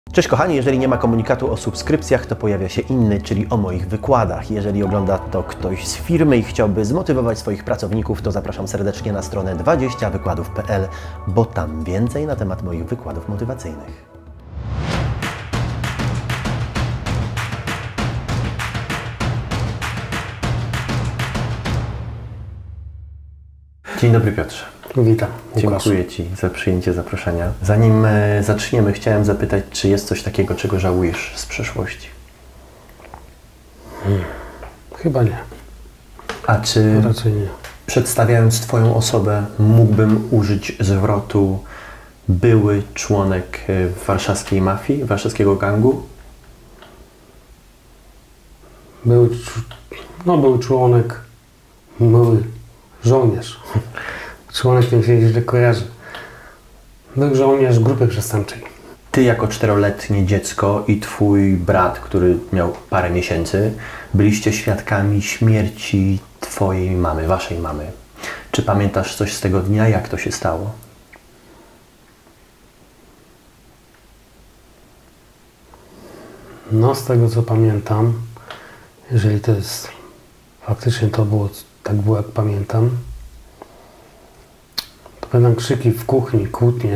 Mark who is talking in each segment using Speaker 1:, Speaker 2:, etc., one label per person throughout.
Speaker 1: Cześć kochani, jeżeli nie ma komunikatu o subskrypcjach, to pojawia się inny, czyli o moich wykładach. Jeżeli ogląda to ktoś z firmy i chciałby zmotywować swoich pracowników, to zapraszam serdecznie na stronę 20wykładów.pl, bo tam więcej na temat moich wykładów motywacyjnych. Dzień dobry Piotrze.
Speaker 2: Witam. Łukasz.
Speaker 1: Dziękuję Ci za przyjęcie zaproszenia. Zanim zaczniemy, chciałem zapytać, czy jest coś takiego, czego żałujesz z przeszłości?
Speaker 2: Chyba nie.
Speaker 1: A czy
Speaker 2: Raczej nie.
Speaker 1: przedstawiając Twoją osobę, mógłbym użyć zwrotu były członek warszawskiej mafii, warszawskiego gangu?
Speaker 2: Był członek, były żołnierz. Członek tym się źle kojarzy. Był żołnierz grupy przestępczej.
Speaker 1: Ty jako 4-letnie dziecko i Twój brat, który miał parę miesięcy, byliście świadkami śmierci Twojej mamy, Waszej mamy. Czy pamiętasz coś z tego dnia, jak to się stało?
Speaker 2: No, z tego co pamiętam, jeżeli to jest faktycznie tak było jak pamiętam, to pamiętam krzyki w kuchni, kłótnie.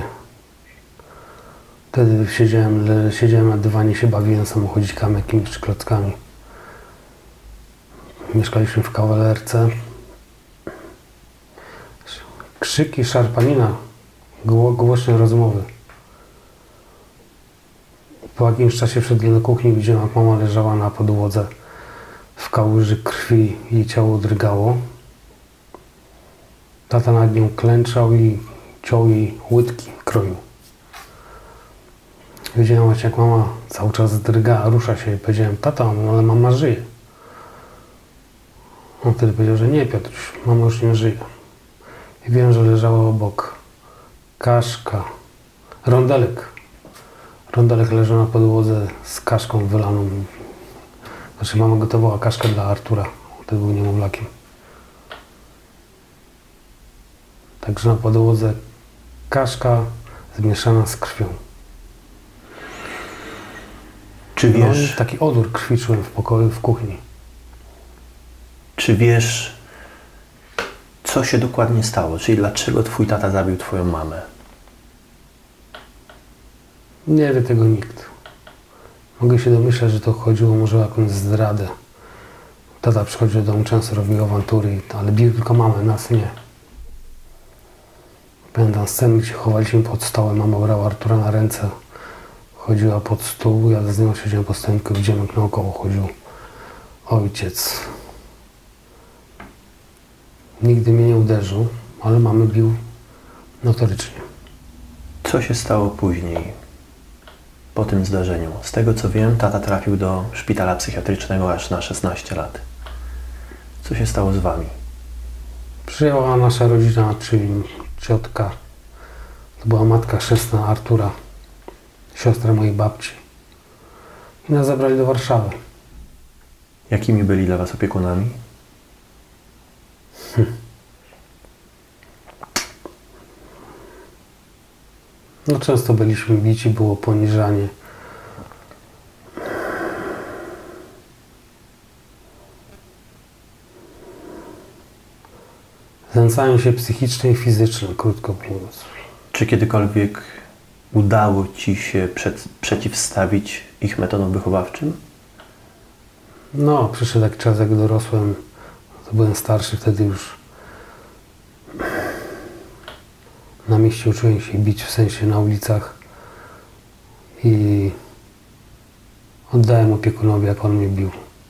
Speaker 2: Wtedy siedziałem na dywanie, się bawiłem samochodzikami jakimiś czy klockami. Mieszkaliśmy w kawalerce. Krzyki, szarpanina, głośne rozmowy. Po jakimś czasie wszedłem do kuchni, widziałem, jak mama leżała na podłodze w kałuży krwi, jej ciało drgało. Tata nad nią klęczał i ciął jej łydki, kroił. Widziałem właśnie, jak mama cały czas drga, rusza się i powiedziałem: tata, ale mama żyje. On wtedy powiedział, że nie, Piotruś, mama już nie żyje. I wiem, że leżała obok kaszka, rondelek. Rondelek leżał na podłodze z kaszką wylaną. Znaczy mama gotowała kaszkę dla Artura, wtedy był niemowlakiem. Także na podłodze kaszka zmieszana z krwią.
Speaker 1: Czy wiesz,
Speaker 2: No, taki odór krwi czułem w pokoju, w kuchni.
Speaker 1: Czy wiesz, co się dokładnie stało? Czyli dlaczego Twój tata zabił Twoją mamę?
Speaker 2: Nie wie tego nikt. Mogę się domyślać, że to chodziło może o jakąś zdradę. Tata przychodził do domu, często robił awantury, ale bił tylko mamę, nas nie. Pamiętam scenę, gdzie chowaliśmy pod stołem, mama brała Artura na ręce, chodziła pod stół, ja z nią siedziałem po stołku, widziałem, jak naokoło chodził ojciec. Nigdy mnie nie uderzył, ale mamy bił notorycznie.
Speaker 1: Co się stało później, po tym zdarzeniu? Z tego co wiem, tata trafił do szpitala psychiatrycznego aż na 16 lat. Co się stało z Wami?
Speaker 2: Przyjęła nasza rodzina, czyli ciotka. To była matka chrzestna Artura, siostra mojej babci. I nas zabrali do Warszawy.
Speaker 1: Jakimi byli dla Was opiekunami?
Speaker 2: No, często byliśmy bici, było poniżanie. Znęcanie się psychiczne i fizyczne, krótko mówiąc.
Speaker 1: Czy kiedykolwiek udało Ci się przeciwstawić ich metodom wychowawczym?
Speaker 2: No, przyszedł taki czas, jak dorosłem, to byłem starszy, wtedy już na mieście uczyłem się bić, w sensie na ulicach, i oddałem opiekunowi, jak on mnie bił.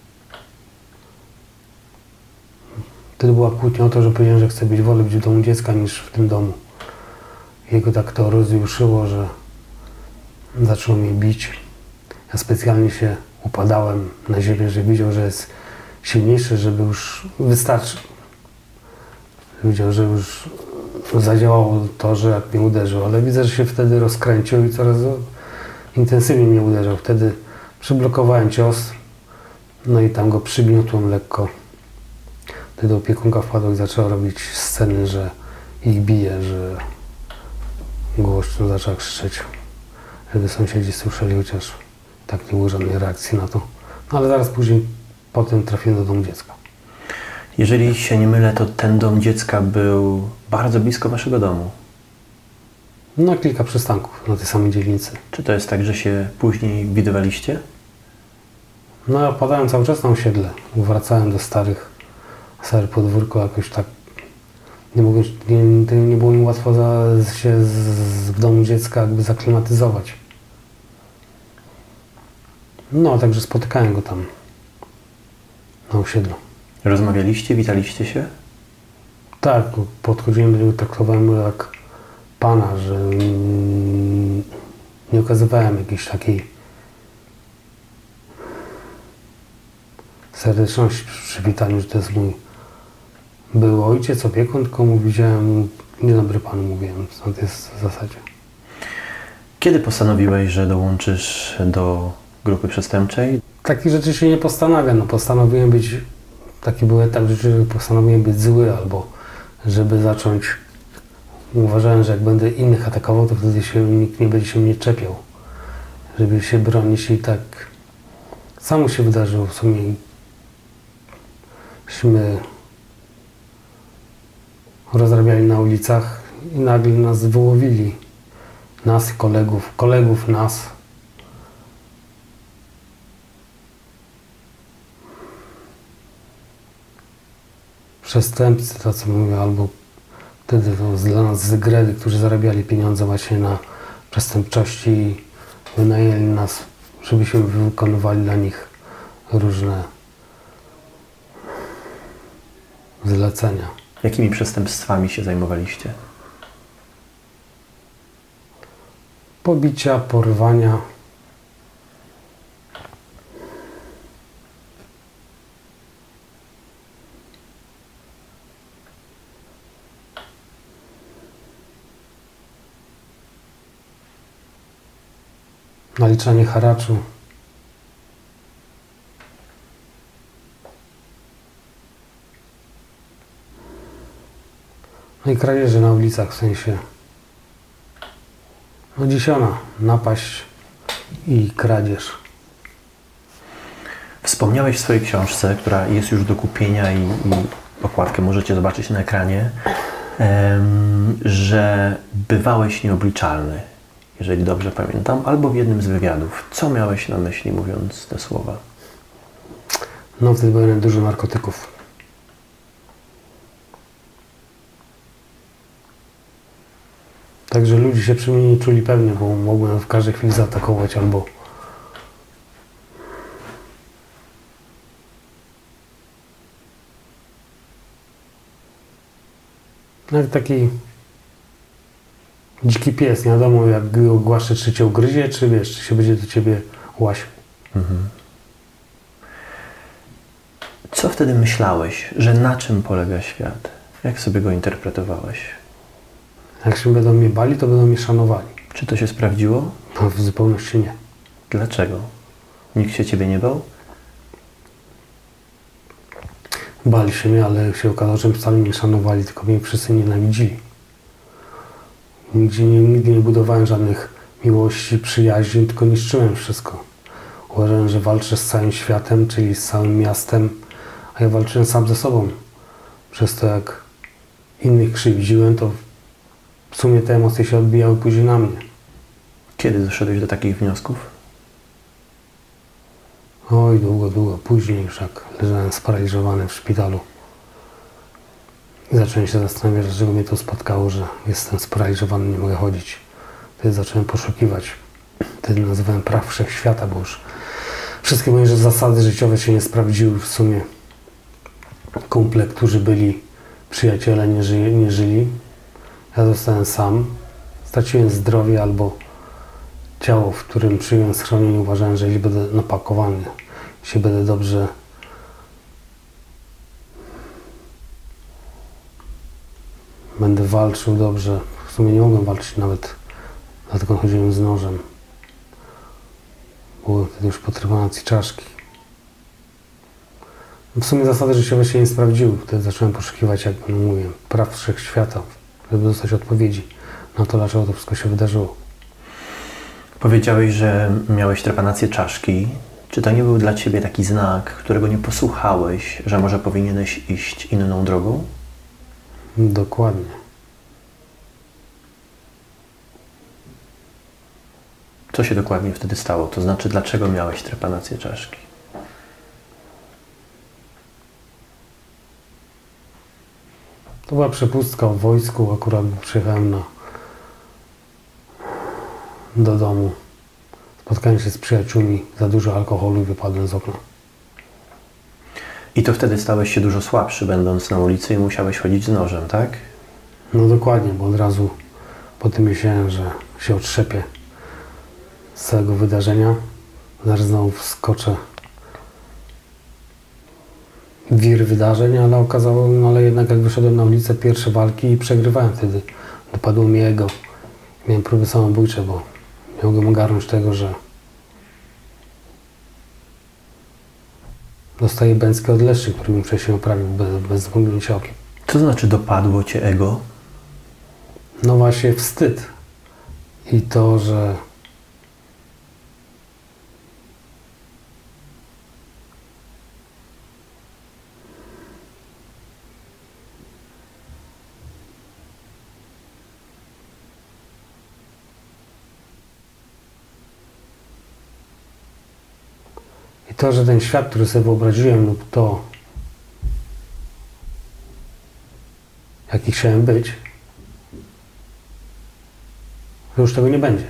Speaker 2: Wtedy była kłótnia o to, że powiedziałem, że chcę wolę być w domu dziecka niż w tym domu. Jego tak to rozjuszyło, że zaczął mnie bić. Ja specjalnie się upadałem na ziemię, że widział, że jest silniejszy, żeby już wystarczy. Widział, że już zadziałało to, że jak mnie uderzył, ale widzę, że się wtedy rozkręcił i coraz intensywniej mnie uderzał. Wtedy przyblokowałem cios, no i tam go przygniotłem lekko. Wtedy opiekunka wpadła i zaczęła robić sceny, że ich bije, że głośno zaczęła krzyczeć, żeby sąsiedzi słyszeli, chociaż tak nie było żadnej reakcji na to. No ale zaraz później potem trafiłem do domu dziecka.
Speaker 1: Jeżeli się nie mylę, to ten dom dziecka był bardzo blisko waszego domu.
Speaker 2: No kilka przystanków na tej samej dzielnicy.
Speaker 1: Czy to jest tak, że się później widywaliście?
Speaker 2: No ja padałem cały czas na osiedle. Wracałem do stare podwórko, jakoś tak nie było mi łatwo się w domu dziecka jakby zaklimatyzować. No, także spotykałem go tam na osiedlu.
Speaker 1: Rozmawialiście, witaliście się?
Speaker 2: Tak, podchodziłem do niego, traktowałem go jak pana, że nie okazywałem jakiejś takiej serdeczności przy przywitaniu, że to jest mój były ojciec, opiekun, tylko mu widziałem, dzień dobry panu mówiłem, stąd jest w zasadzie.
Speaker 1: Kiedy postanowiłeś, że dołączysz do grupy przestępczej?
Speaker 2: Takich rzeczy się nie postanawiam, no postanowiłem być, taki był etap rzeczy, że postanowiłem być zły, albo żeby zacząć, uważałem, że jak będę innych atakował, to wtedy nikt nie będzie się mnie czepiał, żeby się bronić i tak samo się wydarzyło w sumie. Myśmy rozrabiali na ulicach i nagle nas wyłowili, nas, kolegów nas. Przestępcy, tacy mówię, albo wtedy to dla nas zygredy, którzy zarabiali pieniądze właśnie na przestępczości i wynajęli nas, żebyśmy wykonywali dla nich różne zlecenia.
Speaker 1: Jakimi przestępstwami się zajmowaliście?
Speaker 2: Pobicia, porwania. Naliczanie haraczu. No i kradzieże na ulicach, w sensie no dzisiona, napaść i kradzież.
Speaker 1: Wspomniałeś w swojej książce, która jest już do kupienia i okładkę możecie zobaczyć na ekranie, że bywałeś nieobliczalny, jeżeli dobrze pamiętam, albo w jednym z wywiadów. Co miałeś na myśli, mówiąc te słowa?
Speaker 2: No wtedy byłem dużo narkotyków. Także ludzie się przy mnie nie czuli pewnie, bo mogłem w każdej chwili zaatakować albo jak taki dziki pies, nie wiadomo jak go ogłaszczę, czy cię ugryzie, czy wiesz, czy się będzie do ciebie łasił.
Speaker 1: Mhm. Co wtedy myślałeś, że na czym polega świat? Jak sobie go interpretowałeś?
Speaker 2: Jak się będą mnie bali, to będą mnie szanowali.
Speaker 1: Czy to się sprawdziło?
Speaker 2: No, w zupełności nie.
Speaker 1: Dlaczego? Nikt się ciebie nie bał?
Speaker 2: Bali się mnie, ale się okazało, że wcale nie szanowali, tylko mnie wszyscy nienawidzili. Nigdy nie budowałem żadnych miłości, przyjaźni, tylko niszczyłem wszystko. Uważałem, że walczę z całym światem, czyli z całym miastem, a ja walczyłem sam ze sobą. Przez to, jak innych krzywdziłem, to w sumie te emocje się odbijały później na mnie.
Speaker 1: Kiedy doszedłeś do takich wniosków?
Speaker 2: Oj, długo później już jak leżałem sparaliżowany w szpitalu. I zacząłem się zastanawiać, dlaczego mnie to spotkało, że jestem sparaliżowany, nie mogę chodzić. Wtedy zacząłem poszukiwać. Wtedy nazywałem praw wszechświata, bo już wszystkie moje zasady życiowe się nie sprawdziły. W sumie kumple, którzy byli przyjaciele, nie żyli. Ja zostałem sam. Straciłem zdrowie albo ciało, w którym przyjąłem schronienie. Uważałem, że jeśli będę napakowany, jeśli będę dobrze będę walczył dobrze. W sumie nie mogłem walczyć nawet, dlatego chodziłem z nożem. Były wtedy już potrebowane czaszki. W sumie zasady życiowe się nie sprawdziły. Wtedy zacząłem poszukiwać, jak mówię, praw wszechświata, żeby dostać odpowiedzi na to, dlaczego to wszystko się wydarzyło.
Speaker 1: Powiedziałeś, że miałeś trepanację czaszki. Czy to nie był dla Ciebie taki znak, którego nie posłuchałeś, że może powinieneś iść inną drogą?
Speaker 2: Dokładnie.
Speaker 1: Co się dokładnie wtedy stało? To znaczy, dlaczego miałeś trepanację czaszki?
Speaker 2: To była przepustka w wojsku, akurat przyjechałem do domu. Spotkałem się z przyjaciółmi, za dużo alkoholu i wypadłem z okna.
Speaker 1: I to wtedy stałeś się dużo słabszy, będąc na ulicy i musiałeś chodzić z nożem, tak?
Speaker 2: No dokładnie, bo od razu po tym myślałem, że się otrzepię z całego wydarzenia. Zaraz znowu wskoczę w wir wydarzeń, ale okazało, no ale jednak jak wyszedłem na ulicę, pierwsze walki i przegrywałem wtedy. Dopadło mi ego. Miałem próby samobójcze, bo nie mogłem ogarnąć tego, że dostaję bęcki od leszczy, który mi wcześniej oprawił bez mrugnięcia okiem.
Speaker 1: Co znaczy dopadło Cię ego?
Speaker 2: No właśnie wstyd. I to, że ten świat, który sobie wyobraziłem lub to, jaki chciałem być, że już tego nie będzie.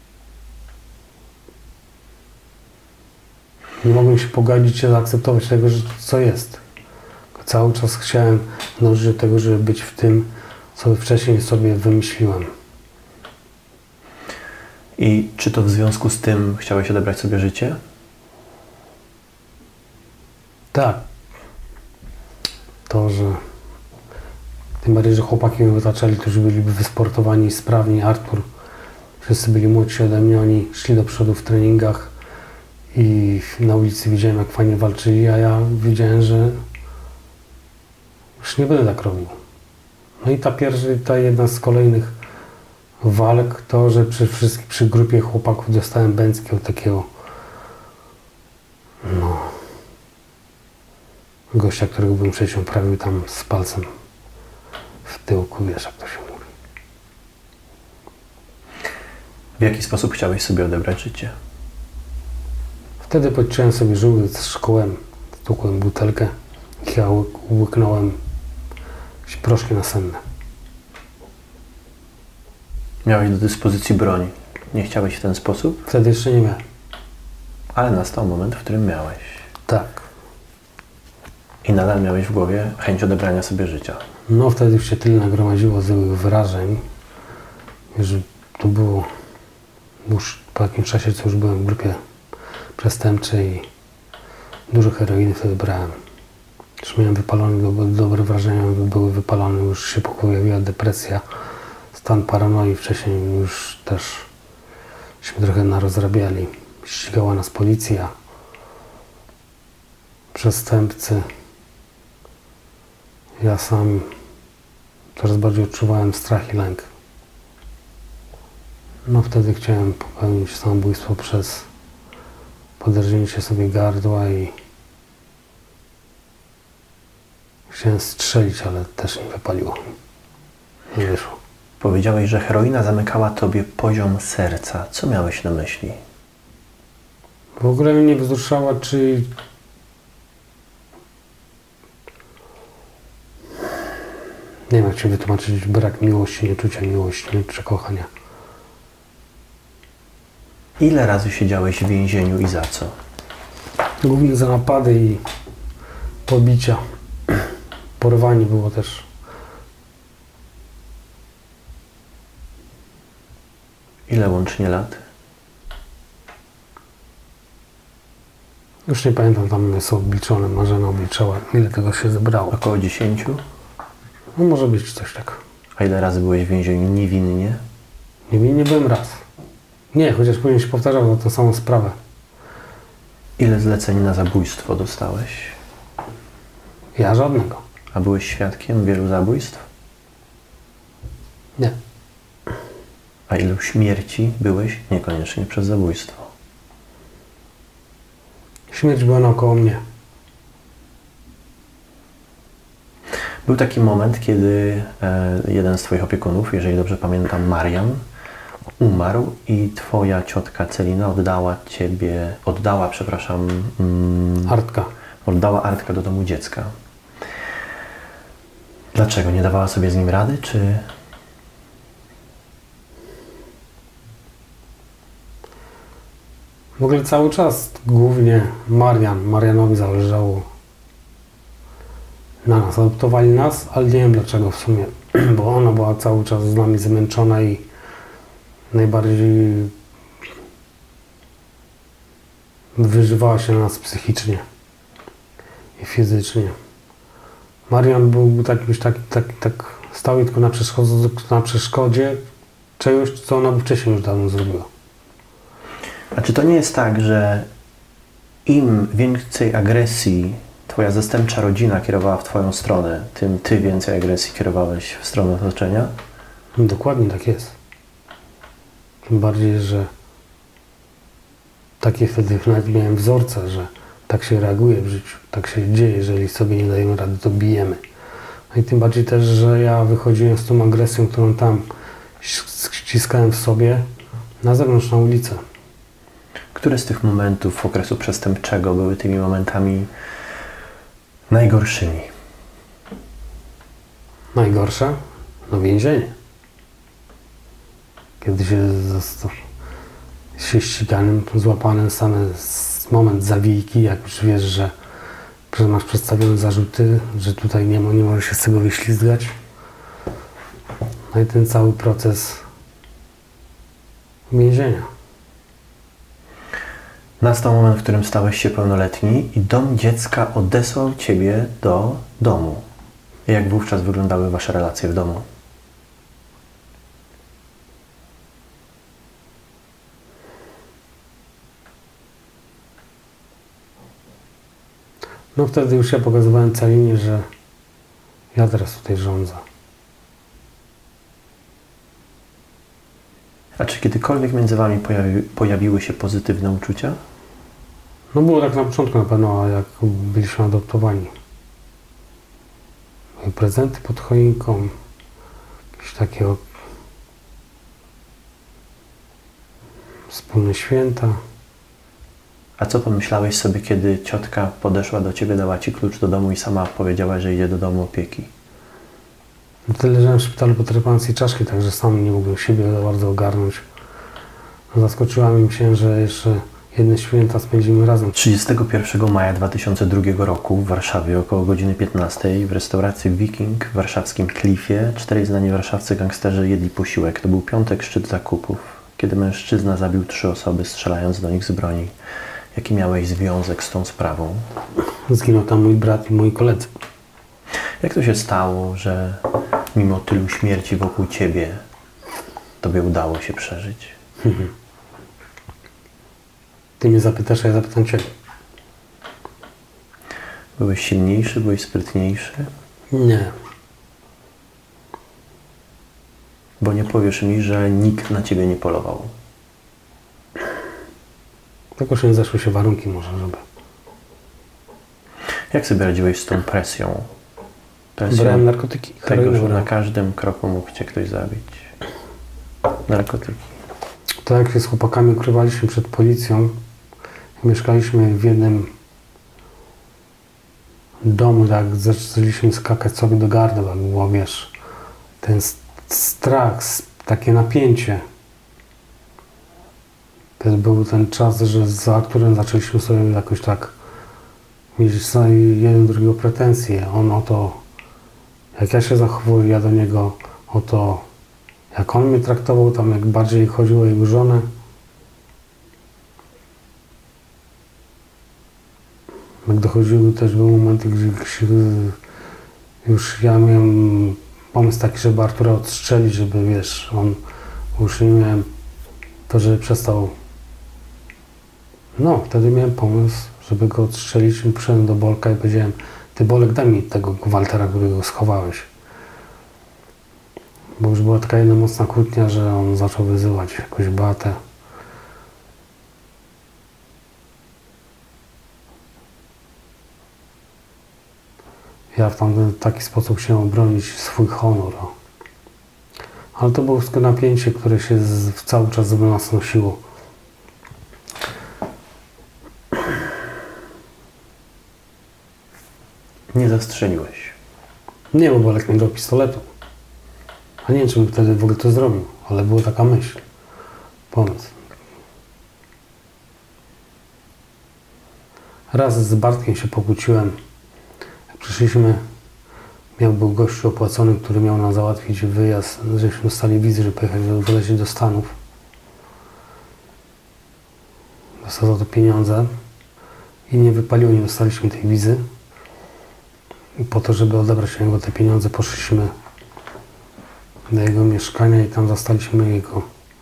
Speaker 2: Nie mogłem się pogodzić się, zaakceptować tego, co jest. Cały czas chciałem dążyć do tego, żeby być w tym, co wcześniej sobie wymyśliłem.
Speaker 1: I czy to w związku z tym chciałeś odebrać sobie życie?
Speaker 2: Tak. To, że tym bardziej, że chłopaki mnie otaczali, którzy byliby wysportowani, sprawni. Artur, wszyscy byli młodsi ode mnie, oni szli do przodu w treningach i na ulicy widziałem, jak fajnie walczyli, a ja widziałem, że już nie będę tak robił. No i ta jedna z kolejnych walk, to, że przy grupie chłopaków dostałem bęcki od takiego gościa, którego bym wcześniej prawił tam z palcem w tyłku, wiesz, jak to się mówi.
Speaker 1: W jaki sposób chciałeś sobie odebrać życie?
Speaker 2: Wtedy podciąłem sobie żyły z szkołem, stukłem butelkę i ja łyknąłem proszki nasenne.
Speaker 1: Miałeś do dyspozycji broń. Nie chciałeś w ten sposób?
Speaker 2: Wtedy jeszcze nie miałem.
Speaker 1: Ale nastał moment, w którym miałeś.
Speaker 2: Tak.
Speaker 1: I nadal miałeś w głowie chęć odebrania sobie życia.
Speaker 2: No wtedy już się tyle nagromadziło złych wrażeń, że to było już po jakimś czasie, co już byłem w grupie przestępczej i dużo heroiny wtedy brałem. Już miałem wypalone, dobre wrażenia były wypalone, już się pojawiła depresja, stan paranoi. Wcześniej już też się trochę narozrabiali. Ścigała nas policja, przestępcy. Ja sam coraz bardziej odczuwałem strach i lęk. No wtedy chciałem popełnić samobójstwo przez poderżnięcie sobie gardła i chciałem strzelić, ale też nie wypaliło. Nie wyszło.
Speaker 1: Powiedziałeś, że heroina zamykała Tobie poziom serca. Co miałeś na myśli?
Speaker 2: W ogóle mnie nie wzruszała, czy nie wiem, jak Ci wytłumaczyć brak miłości, nieczucia miłości, nieczucia kochania.
Speaker 1: Ile razy siedziałeś w więzieniu i za co?
Speaker 2: Głównie za napady i pobicia. Porwanie było też.
Speaker 1: Ile łącznie lat?
Speaker 2: Już nie pamiętam, tam jest obliczone, Marzena obliczała, ile tego się zebrało.
Speaker 1: Około 10?
Speaker 2: No może być coś tak.
Speaker 1: A ile razy byłeś w więzieniu niewinnie?
Speaker 2: Nie byłem raz. Nie, chociaż później się powtarzał za tą samą sprawę.
Speaker 1: Ile zleceń na zabójstwo dostałeś?
Speaker 2: Ja żadnego.
Speaker 1: A byłeś świadkiem wielu zabójstw?
Speaker 2: Nie.
Speaker 1: A ilu śmierci byłeś niekoniecznie przez zabójstwo?
Speaker 2: Śmierć była naokoło mnie.
Speaker 1: Był taki moment, kiedy jeden z Twoich opiekunów, jeżeli dobrze pamiętam, Marian, umarł i Twoja ciotka Celina oddała Artka do domu dziecka. Dlaczego? Nie dawała sobie z nim rady, czy...
Speaker 2: W ogóle cały czas głównie Marianowi zależało na nas. Adoptowali nas, ale nie wiem dlaczego w sumie, bo ona była cały czas z nami zmęczona i najbardziej wyżywała się na nas psychicznie i fizycznie. Marian był tak stał tylko na przeszkodzie czegoś, co ona by wcześniej już dawno zrobiła.
Speaker 1: A czy to nie jest tak, że im więcej agresji Twoja zastępcza rodzina kierowała w Twoją stronę, tym Ty więcej agresji kierowałeś w stronę otoczenia?
Speaker 2: No, dokładnie tak jest. Tym bardziej, że takie wtedy nawet miałem wzorce, że tak się reaguje w życiu, tak się dzieje, jeżeli sobie nie dajemy rady, to bijemy. No i tym bardziej też, że ja wychodziłem z tą agresją, którą tam ściskałem w sobie, na zewnątrz, na ulicę.
Speaker 1: Które z tych momentów okresu przestępczego były tymi momentami najgorszymi?
Speaker 2: Najgorsze? No więzienie. Kiedy się ściganym, złapanym, same moment zawijki, jak już wiesz, że masz przedstawione zarzuty, że tutaj nie możesz się z tego wyślizgać. No i ten cały proces więzienia.
Speaker 1: Nastał moment, w którym stałeś się pełnoletni i dom dziecka odesłał Ciebie do domu. Jak wówczas wyglądały Wasze relacje w domu?
Speaker 2: No wtedy już ja pokazywałem Celinie, że ja teraz tutaj rządzę.
Speaker 1: A czy kiedykolwiek między Wami pojawiły się pozytywne uczucia?
Speaker 2: No było tak na początku na pewno, jak byliśmy adoptowani. I prezenty pod choinką, jakieś takie wspólne święta.
Speaker 1: A co pomyślałeś sobie, kiedy ciotka podeszła do Ciebie, dała Ci klucz do domu i sama powiedziała, że idzie do domu opieki?
Speaker 2: No tyle leżałem w szpitalu potrzebując jej czaszki, także sam nie mogłem siebie za bardzo ogarnąć. No, zaskoczyła mi się, że jeszcze jedne święta spędzimy razem.
Speaker 1: 31 maja 2002 roku w Warszawie około godziny 15 w restauracji Viking w warszawskim Cliffie 4 znani warszawscy gangsterzy jedli posiłek. To był piątek, szczyt zakupów, kiedy mężczyzna zabił 3 osoby, strzelając do nich z broni. Jaki miałeś związek z tą sprawą?
Speaker 2: Zginął tam mój brat i moi koledzy.
Speaker 1: Jak to się stało, że mimo tylu śmierci wokół Ciebie, Tobie udało się przeżyć?
Speaker 2: Ty mnie zapytasz, a ja zapytam Ciebie.
Speaker 1: Byłeś silniejszy, byłeś sprytniejszy?
Speaker 2: Nie.
Speaker 1: Bo nie powiesz mi, że nikt na Ciebie nie polował.
Speaker 2: Jakoś nie zeszły się warunki może, żeby...
Speaker 1: Jak sobie radziłeś z tą presją?
Speaker 2: Brałem narkotyki.
Speaker 1: Tego, że na każdym kroku mógł Cię ktoś zabić. Narkotyki.
Speaker 2: To jak się z chłopakami ukrywaliśmy przed policją, mieszkaliśmy w jednym domu, tak zaczęliśmy skakać sobie do gardła, jak było, wiesz, ten strach, takie napięcie. To był ten czas, że za którym zaczęliśmy sobie jakoś tak mieć jeden drugiego pretensje. On o to, jak ja się zachowuję, ja do niego o to, jak on mnie traktował, tam jak bardziej chodziło o jego żonę. Jak dochodziły też były momenty, gdzie już ja miałem pomysł taki, żeby Artura odstrzelić, żeby wiesz, on już nie miałem to, żeby przestał. No, wtedy miałem pomysł, żeby go odstrzelić. Przyszedłem do Bolka i powiedziałem: ty Bolek, daj mi tego Waltera, którego schowałeś. Bo już była taka jedna mocna kłótnia, że on zaczął wyzywać jakąś Beatę. Ja w taki sposób chciałem obronić swój honor. Ale to było wszystko napięcie, które się cały czas ze nas nosiło.
Speaker 1: Nie zastrzeliłeś.
Speaker 2: Nie, bo Bolek nie miał pistoletu. A nie wiem, czy bym wtedy w ogóle to zrobił, ale była taka myśl. Pomysł. Raz z Bartkiem się pokłóciłem. Jak przyszliśmy, był gościu opłacony, który miał nam załatwić wyjazd, żeśmy dostali wizę, żeby pojechać wylecieć do Stanów. Dostał za to pieniądze i nie wypaliło, nie dostaliśmy tej wizy. I po to, żeby odebrać niego te pieniądze, poszliśmy do jego mieszkania i tam zastaliśmy jego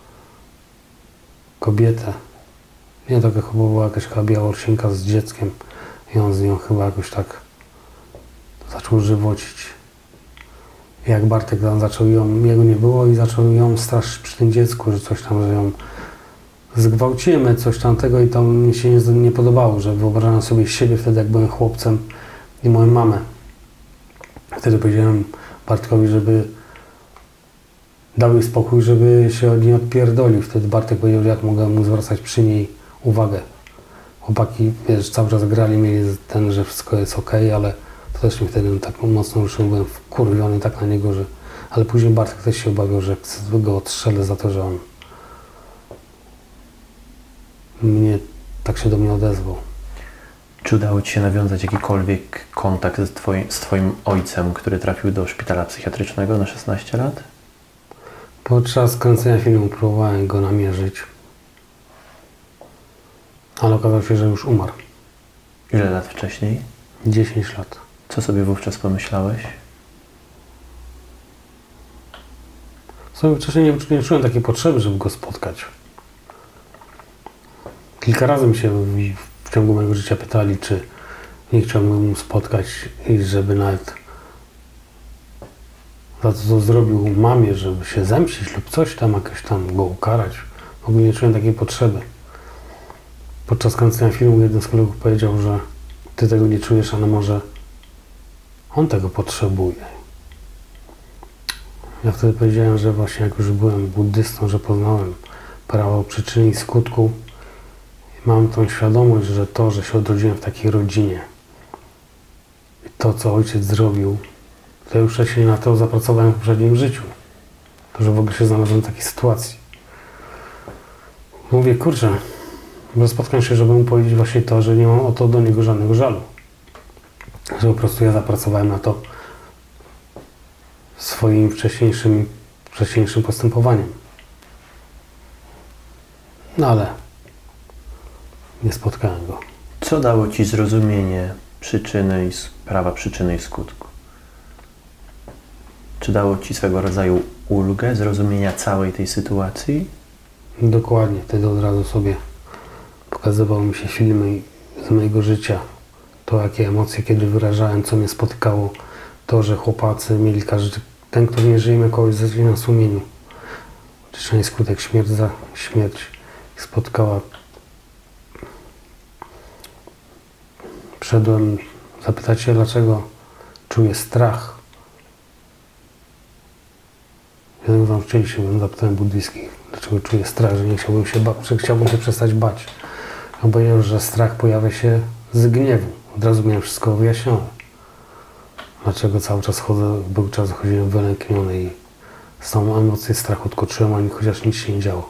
Speaker 2: kobietę. Nie, taka chyba była jakaś Białorusinka z dzieckiem i on z nią chyba jakoś tak zaczął żywocić. I jak Bartek tam zaczął jego nie było i zaczął ją straszyć przy tym dziecku, że coś tam, że ją zgwałcimy, coś tamtego i to mi się nie podobało, że wyobrażałem sobie siebie wtedy, jak byłem chłopcem i moją mamę. Wtedy powiedziałem Bartkowi, żeby dał jej spokój, żeby się od niej odpierdolił. Wtedy Bartek powiedział, że jak mogę mu zwracać przy niej uwagę. Chłopaki, wiesz, cały czas grali, mieli ten, że wszystko jest okej, ale to też mnie wtedy tak mocno ruszył, byłem wkurwiony tak na niego, że... Ale później Bartek też się obawiał, że go odstrzelę za to, że on tak się do mnie odezwał.
Speaker 1: Czy udało Ci się nawiązać jakikolwiek kontakt z Twoim ojcem, który trafił do szpitala psychiatrycznego na 16 lat?
Speaker 2: Podczas kręcenia filmu próbowałem go namierzyć, ale okazało się, że już umarł.
Speaker 1: Ile lat wcześniej?
Speaker 2: 10 lat.
Speaker 1: Co sobie wówczas pomyślałeś?
Speaker 2: Sobie wcześniej nie czułem takiej potrzeby, żeby go spotkać. Kilka razy mi się w ciągu mojego życia pytali, czy nie chciałbym mu spotkać i żeby nawet za to, co zrobił mamie, żeby się zemścić lub coś tam, jakoś tam go ukarać. W ogóle nie czułem takiej potrzeby. Podczas kręcenia filmu jeden z kolegów powiedział, że ty tego nie czujesz, ale może on tego potrzebuje. Ja wtedy powiedziałem, że właśnie jak już byłem buddystą, że poznałem prawo przyczyny i skutku, mam tą świadomość, że to, że się odrodziłem w takiej rodzinie i to, co ojciec zrobił, to ja już wcześniej na to zapracowałem w poprzednim życiu. To, że w ogóle się znalazłem w takiej sytuacji. Mówię, kurczę, bo spotkam się, żeby mu powiedzieć właśnie to, że nie mam o to do niego żadnego żalu. Że po prostu ja zapracowałem na to swoim wcześniejszym postępowaniem. No ale nie spotkałem go.
Speaker 1: Co dało Ci zrozumienie przyczyny prawa przyczyny i skutku? Czy dało Ci swego rodzaju ulgę zrozumienia całej tej sytuacji?
Speaker 2: Dokładnie. Wtedy od razu sobie pokazywały mi się filmy z mojego życia. To, jakie emocje kiedy wyrażałem, co mnie spotykało. To, że chłopacy mieli ten, kto nie żyje, kogoś zacznie na sumieniu. Oczyszczenie skutek śmierć ich spotkała. Wszedłem, zapytać się, dlaczego czuję strach. Jeden z nauczycieli się zapytałem buddyjskich, dlaczego czuję strach, że nie chciałbym się że chciałbym się przestać bać. On powiedział, że strach pojawia się z gniewu. Od razu miałem wszystko wyjaśnione. Dlaczego cały czas chodziłem wylękniony i z tą emocję strachu odkoczyłem, chociaż nic się nie działo.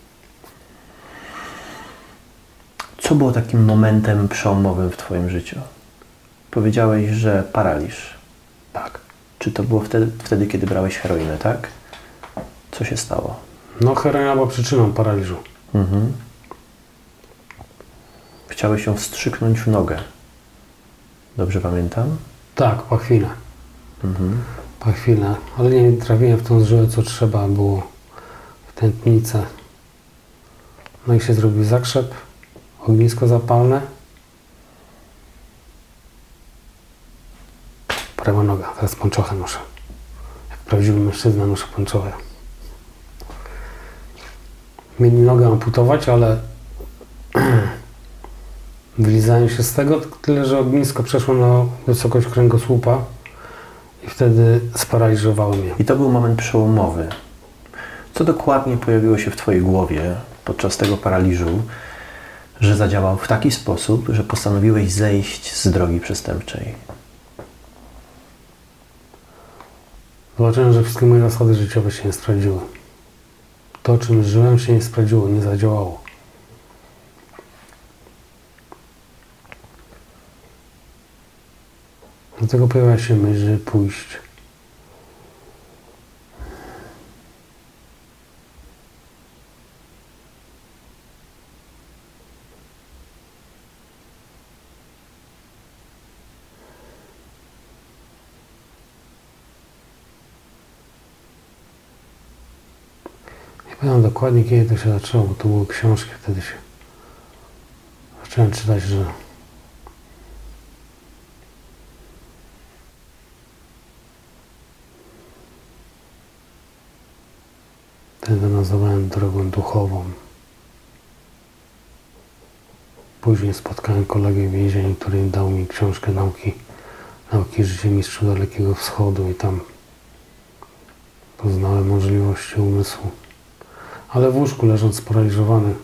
Speaker 1: Co było takim momentem przełomowym w Twoim życiu? Powiedziałeś, że paraliż.
Speaker 2: Tak.
Speaker 1: Czy to było wtedy, kiedy brałeś heroinę, tak? Co się stało?
Speaker 2: No, heroina była przyczyną paraliżu.
Speaker 1: Mhm. Chciałeś ją wstrzyknąć w nogę. Dobrze pamiętam?
Speaker 2: Tak, pachwinę.
Speaker 1: Mhm.
Speaker 2: Pachwinę, ale nie trafiłem w tą żyłę, co trzeba było, w tętnicę. No i się zrobił zakrzep, ognisko zapalne. Prawa noga, teraz pończochę noszę. Jak prawdziwy mężczyzna noszę pończochę. Mieli nogę amputować, ale wylizałem się z tego, tyle że ognisko przeszło na wysokość kręgosłupa i wtedy sparaliżowało mnie.
Speaker 1: I to był moment przełomowy. Co dokładnie pojawiło się w Twojej głowie podczas tego paraliżu, że zadziałał w taki sposób, że postanowiłeś zejść z drogi przestępczej?
Speaker 2: Zobaczyłem, że wszystkie moje zasady życiowe się nie sprawdziły. To, czym żyłem, się nie sprawdziło, nie zadziałało. Dlatego pojawia się myśl, żeby pójść. Nie pamiętam dokładnie, kiedy to się zaczęło, bo to były książki, wtedy się zacząłem czytać, że wtedy nazywałem drogą duchową. Później spotkałem kolegę w więzieniu, który dał mi książkę nauki życia mistrzów Dalekiego Wschodu i tam poznałem możliwości umysłu. Ale w łóżku leżąc sparaliżowany,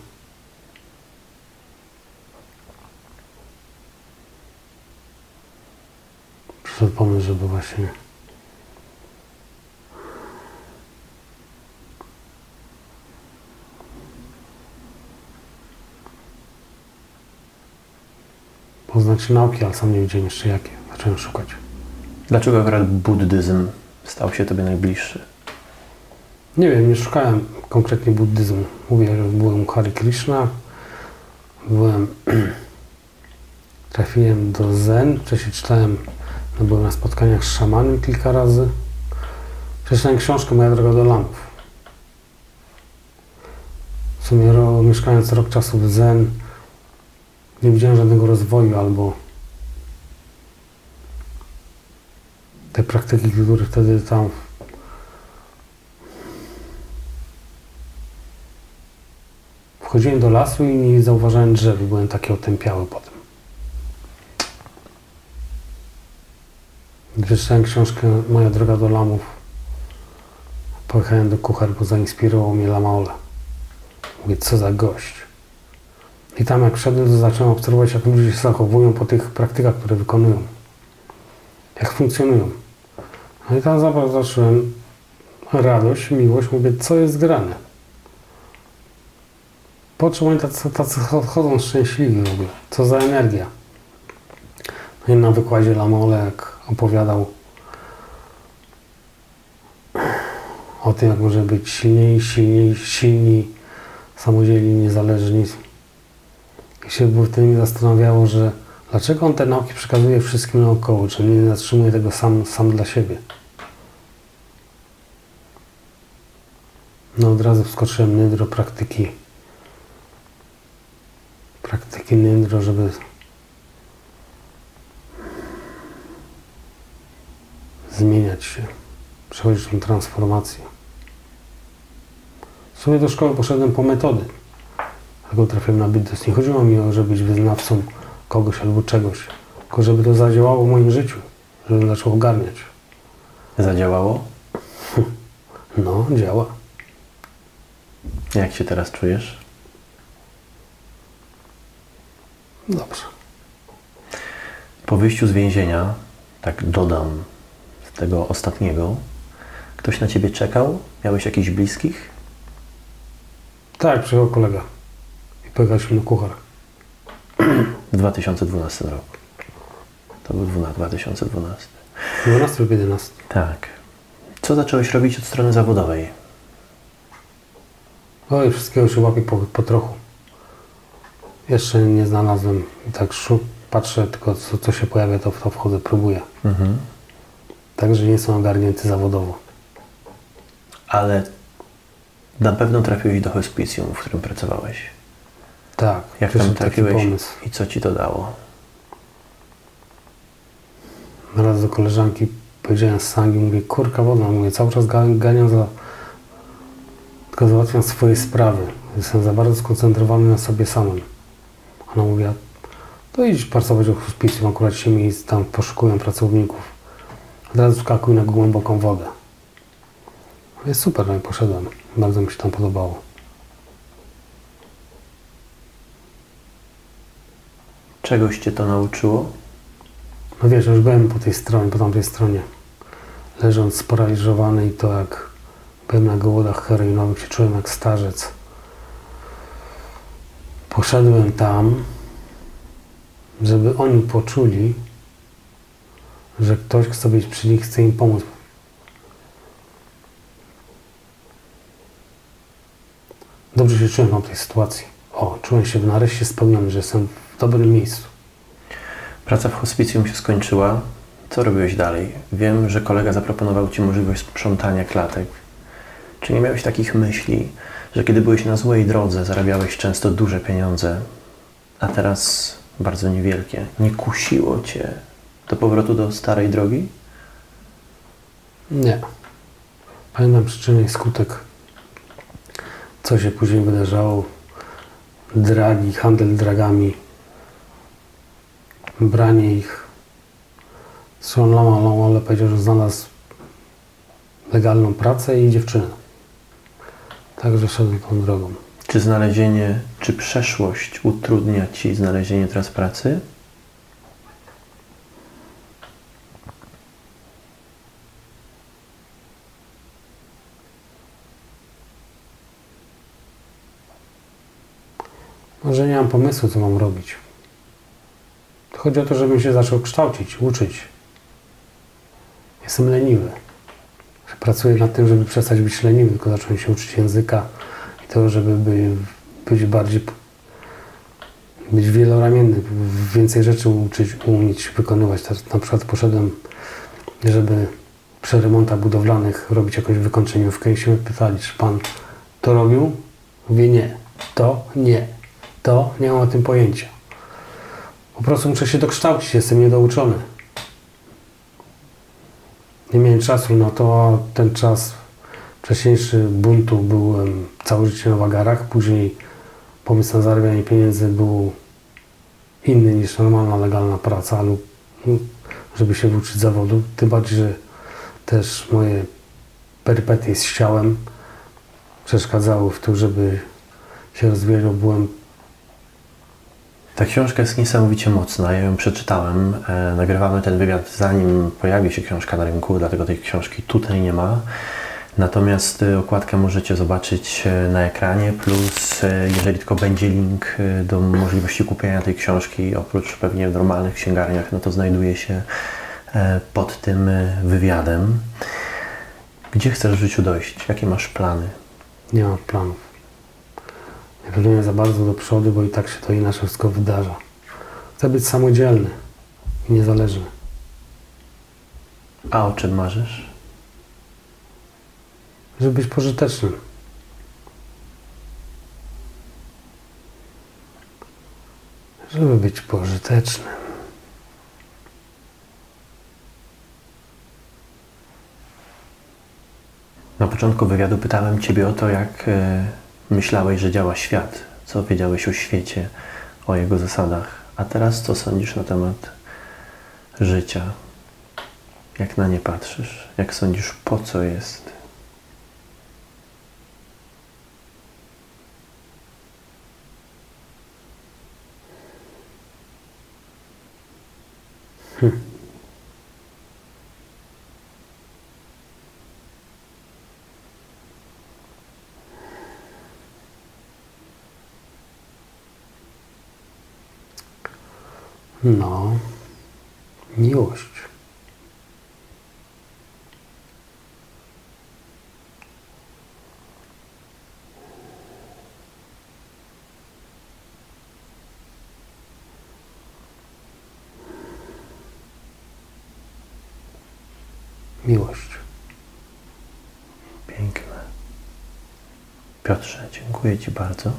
Speaker 2: przyszedł pomysł, żeby właśnie poznać nauki, ale sam nie wiedziałem jeszcze jakie. Zacząłem szukać.
Speaker 1: Dlaczego akurat buddyzm stał się Tobie najbliższy?
Speaker 2: Nie wiem, nie szukałem konkretnie buddyzmu. Mówię, że byłem u Hare Krishna, trafiłem do Zen, wcześniej czytałem, byłem na spotkaniach z szamanem kilka razy. Przeczytałem książkę Moja droga do lampów. W sumie mieszkając rok czasu w Zen, nie widziałem żadnego rozwoju albo te praktyki, które wtedy tam wchodziłem do lasu i nie zauważałem drzew, byłem taki otępiały potem. Przeczytałem książkę Moja droga do lamów. Pojechałem do kuchar, bo zainspirował mnie Lama Ole. Mówię, co za gość. I tam jak wszedłem, to zacząłem obserwować, jak ludzie się zachowują po tych praktykach, które wykonują. Jak funkcjonują. No i tam zobaczyłem radość, miłość. Mówię, co jest grane? Po czym oni tacy chodzą szczęśliwi w ogóle? Co za energia? No i na wykładzie Lama Ole, jak opowiadał o tym, jak może być silni, samodzielni, niezależni. I się wtedy zastanawiało, że dlaczego on te nauki przekazuje wszystkim naokoło, czy nie zatrzymuje tego sam dla siebie. No od razu wskoczyłem nydro praktyki nydro, żeby zmieniać się, przechodzić tą transformację. W sumie do szkoły poszedłem po metody. Dlatego trafiłem na Buddhizm. Nie chodziło mi o, żeby być wyznawcą kogoś albo czegoś, tylko żeby to zadziałało w moim życiu, żebym zaczął ogarniać.
Speaker 1: Zadziałało?
Speaker 2: No, działa.
Speaker 1: Jak się teraz czujesz?
Speaker 2: Dobrze.
Speaker 1: Po wyjściu z więzienia, tak dodam, z tego ostatniego, ktoś na Ciebie czekał? Miałeś jakichś bliskich?
Speaker 2: Tak, przyjechał kolega i pojechaliśmy na kuchar.
Speaker 1: W 2012 roku. To był 2012.
Speaker 2: 12 lub 11.
Speaker 1: Tak. Co zacząłeś robić od strony zawodowej?
Speaker 2: Oj, wszystkiego się łapie po trochu. Jeszcze nie znalazłem. I tak patrzę, tylko co się pojawia, to w to wchodzę, próbuję.
Speaker 1: Mhm.
Speaker 2: Także nie są ogarnięty zawodowo.
Speaker 1: Ale na pewno trafiłeś do hospicjum, w którym pracowałeś.
Speaker 2: Tak.
Speaker 1: Jak tam
Speaker 2: taki
Speaker 1: trafiłeś
Speaker 2: pomysł.
Speaker 1: i co Ci to dało?
Speaker 2: Raz do koleżanki powiedziałem z Sangi, mówię, kurka wodna, mówię, cały czas ganiam tylko załatwiam swoje sprawy. Jestem za bardzo skoncentrowany na sobie samym. Ona mówi, to idź pracować do hospicjum, akurat się mi tam poszukują pracowników. Od razu skakuj na głęboką wodę. Mówię, super, no i poszedłem. Bardzo mi się tam podobało.
Speaker 1: Czegoś Cię to nauczyło?
Speaker 2: No wiesz, już byłem po tej stronie, po tamtej stronie. Leżąc sparaliżowany i to jak byłem na głodach heroinowych, się czułem jak starzec. Poszedłem tam, żeby oni poczuli, że ktoś sobie przy nich chce im pomóc. Dobrze się czułem w tej sytuacji. Czułem się nareszcie spełniony, że jestem w dobrym miejscu.
Speaker 1: Praca w hospicjum się skończyła. Co robiłeś dalej? Wiem, że kolega zaproponował Ci możliwość sprzątania klatek. Czy nie miałeś takich myśli, że kiedy byłeś na złej drodze, zarabiałeś często duże pieniądze, a teraz bardzo niewielkie? Nie kusiło Cię do powrotu do starej drogi?
Speaker 2: Nie. Pamiętam przyczynę i skutek, co się później wydarzało. Dragi, handel dragami, branie ich. Zresztą Lama powiedział, że znalazł legalną pracę i dziewczynę. Także szedłem tą drogą.
Speaker 1: Czy przeszłość utrudnia Ci znalezienie teraz pracy?
Speaker 2: Może nie mam pomysłu, co mam robić. Chodzi o to, żebym się zaczął kształcić, uczyć. Jestem leniwy. Pracuję nad tym, żeby przestać być leniwy, tylko zacząć się uczyć języka i to, żeby być wieloramienny, więcej rzeczy umieć wykonywać. Teraz na przykład poszedłem, żeby przy remontach budowlanych robić jakąś wykończeniówkę i się pytali, czy pan to robił? Mówię, nie. To nie. To nie mam o tym pojęcia. Po prostu muszę się dokształcić, jestem niedouczony. Nie miałem czasu na to, a ten czas wcześniejszy buntu byłem całe życie na wagarach. Później pomysł na zarabianie pieniędzy był inny niż normalna, legalna praca, lub żeby się uczyć zawodu. Tym bardziej, że też moje perypetie z ciałem przeszkadzały w tym, żeby się rozwijać, bo byłem.
Speaker 1: Ta książka jest niesamowicie mocna, ja ją przeczytałem. Nagrywamy ten wywiad zanim pojawi się książka na rynku, dlatego tej książki tutaj nie ma. Natomiast okładkę możecie zobaczyć na ekranie, plus jeżeli tylko będzie link do możliwości kupienia tej książki, oprócz pewnie w normalnych księgarniach, no to znajduje się pod tym wywiadem. Gdzie chcesz w życiu dojść? Jakie masz plany?
Speaker 2: Nie mam planów. Nie planuję za bardzo do przodu, bo i tak się to inaczej wszystko wydarza. Chcę być samodzielny i niezależny.
Speaker 1: A o czym marzysz?
Speaker 2: Żeby być pożytecznym. Żeby być pożytecznym.
Speaker 1: Na początku wywiadu pytałem Ciebie o to, jak myślałeś, że działa świat, co wiedziałeś o świecie, o jego zasadach. A teraz co sądzisz na temat życia? Jak na nie patrzysz? Jak sądzisz, po co jest?
Speaker 2: No, miłość. Miłość.
Speaker 1: Piękne. Piotrze, dziękuję Ci bardzo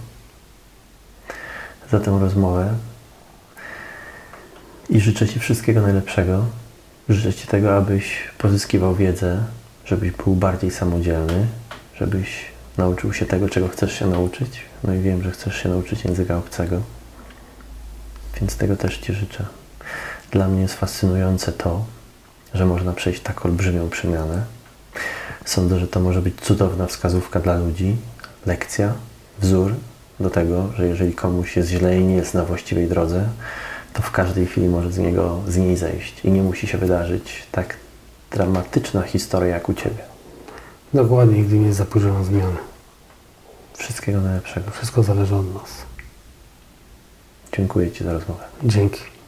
Speaker 1: za tę rozmowę i życzę Ci wszystkiego najlepszego Życzę Ci tego, abyś pozyskiwał wiedzę, żebyś był bardziej samodzielny, żebyś nauczył się tego, czego chcesz się nauczyć. No i wiem, że chcesz się nauczyć języka obcego, więc tego też Ci życzę. Dla mnie jest fascynujące to, że można przejść tak olbrzymią przemianę. Sądzę, że to może być cudowna wskazówka dla ludzi, lekcja, wzór do tego, że jeżeli komuś jest źle i nie jest na właściwej drodze, to w każdej chwili może z niej zejść i nie musi się wydarzyć tak dramatyczna historia jak u Ciebie.
Speaker 2: Dokładnie, gdy nie jest za późno na zmianę.
Speaker 1: Wszystkiego najlepszego.
Speaker 2: Wszystko zależy od nas.
Speaker 1: Dziękuję Ci za rozmowę.
Speaker 2: Dzięki.